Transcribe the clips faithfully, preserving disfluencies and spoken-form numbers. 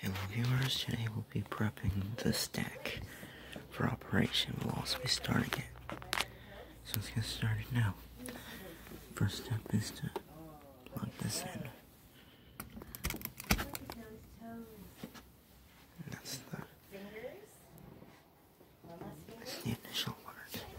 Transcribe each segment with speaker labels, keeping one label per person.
Speaker 1: Hello viewers, today we'll be prepping the stack for operation. We'll also be starting it. So let's get started now. First step is to plug this in. And that's the, that's the initial part.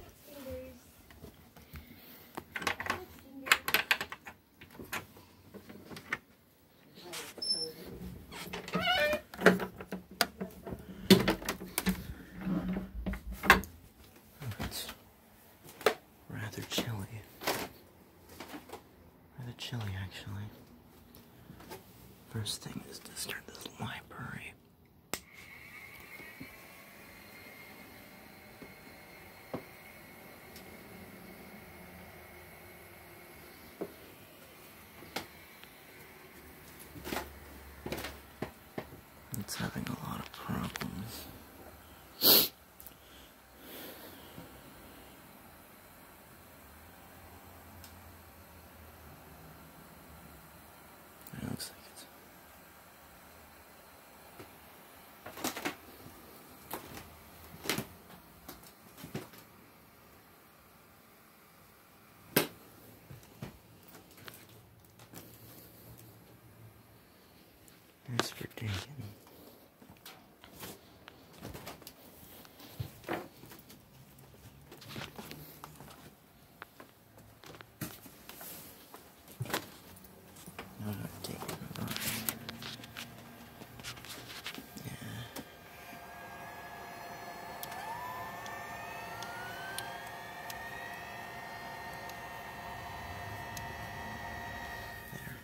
Speaker 1: It's rather chilly. Rather chilly, actually. First thing is to start this library. It's having a lot of problems. It looks like it's Thanks for digging. No, not digging. Right. Yeah. There.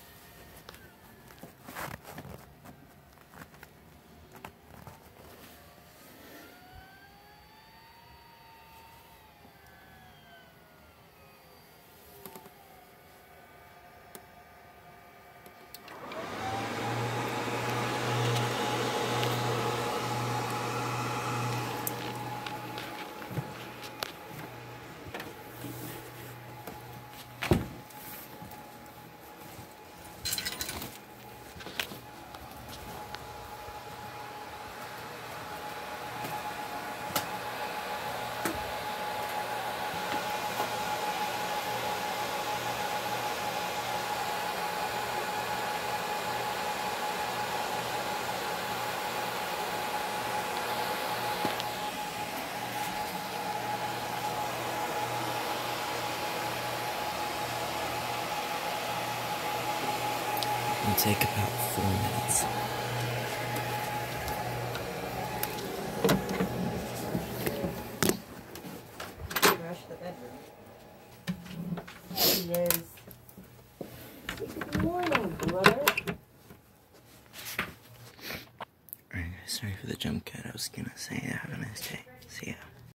Speaker 1: It'll take about four minutes.
Speaker 2: Rush the bedroom. Yes. Good morning, brother.
Speaker 1: Alright guys, sorry for the jump cut. I was gonna say have a nice day. See ya.